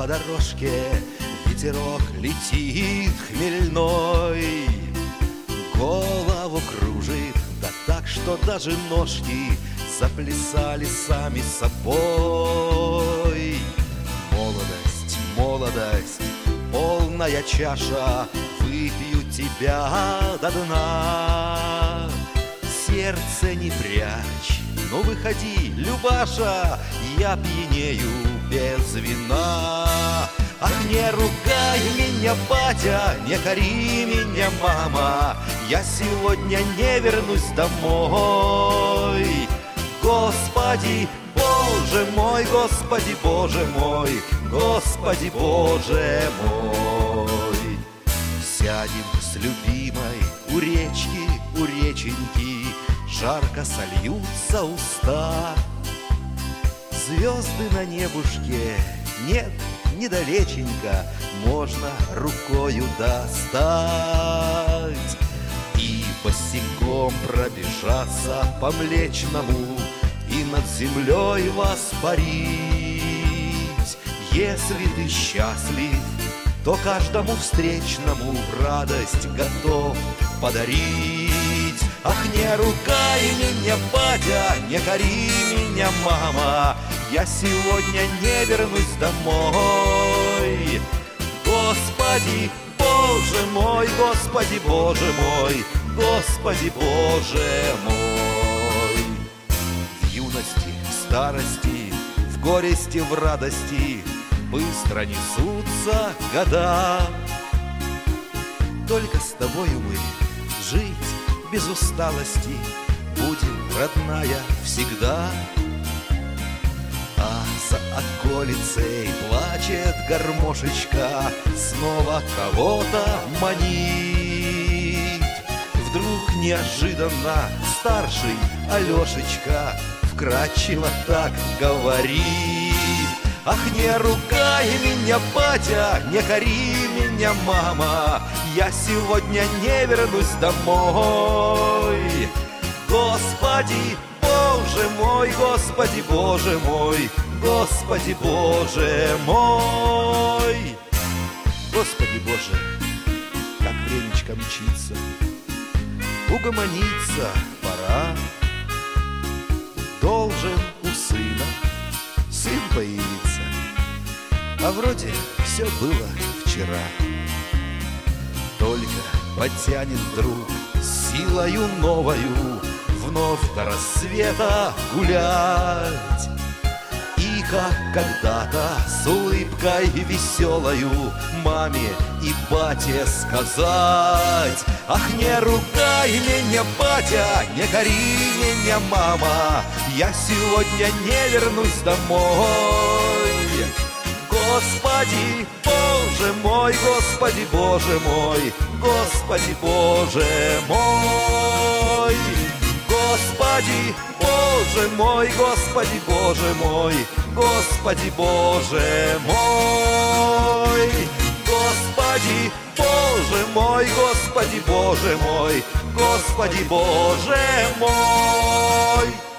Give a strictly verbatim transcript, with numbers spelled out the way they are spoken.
по дорожке ветерок летит хмельной, голову кружит, да так, что даже ножки заплясали сами собой. Молодость, молодость, полная чаша, выпью тебя до дна. Сердце не прячь, ну выходи, Любаша, я пьянею без вина. Ах, не ругай меня, батя, не кори меня, мама, я сегодня не вернусь домой. Господи, Боже мой, Господи, Боже мой, Господи, Боже мой. Сядем с любимой у речки, у реченьки, жарко сольются уста. Звезды на небушке нет, недалеченько, можно рукою достать и босиком пробежаться по Млечному и над землей воспарить. Если ты счастлив, то каждому встречному радость готов подарить. Ах, не ругай меня, батя, не кори меня, мама, я сегодня не вернусь домой. Господи, Боже мой, Господи, Боже мой, Господи, Боже мой. В юности, в старости, в горести, в радости быстро несутся года. Только с тобою мы жить без усталости будем, родная, всегда. А за околицей плачет гармошечка, снова кого-то манит. Вдруг неожиданно старший Алешечка вкрадчиво так говорит: ах, не ругай меня, батя, не кори меня, мама, я сегодня не вернусь домой. Господи, Боже мой, Господи, Боже мой, Господи, Боже мой. Господи Боже, как времечко мчится, угомониться пора. Должен у сына сын появиться, а вроде все было вчера. Только потянет вдруг силою новою вновь до рассвета гулять. И как когда-то с улыбкой веселою маме и бате сказать: ах, не ругай меня, батя, не кори меня, мама, я сегодня не вернусь домой. Господи, Боже мой, Господи, Боже мой, Господи, Боже мой. Господи, Боже мой, Господи, Боже мой, Господи, Боже мой. Господи, Боже мой, Господи, Боже мой, Господи, Боже мой.